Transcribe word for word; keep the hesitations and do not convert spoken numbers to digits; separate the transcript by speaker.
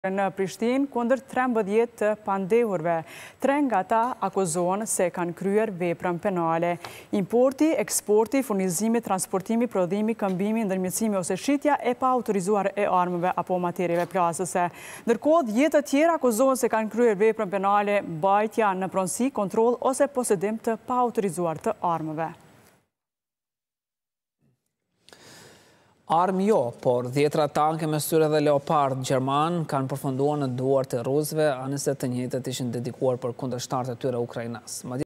Speaker 1: Në Prishtinë kundër trembëdhjetë të pandehurve. Tre nga ta akuzohen se kanë kryer veprën penale. Importi, eksporti, furnizimi, transportimi, prodhimi, këmbimi, ndërmjetësimi ose shitja e pa autorizuar e armëve apo materieve plasëse. Ndërkohë, dhjetë të tjera akuzohen se kanë kryer veprën penale, mbajtja në pronësi, kontroll ose posedim të pa autorizuar të armëve.
Speaker 2: Armë jo, por dhjetra tanke me syre dhe Leopard Gjerman kanë përfunduar në duart e rusëve, anëse të njëjtët ishin dedikuar për kundërshtarët e tyre ukrainas.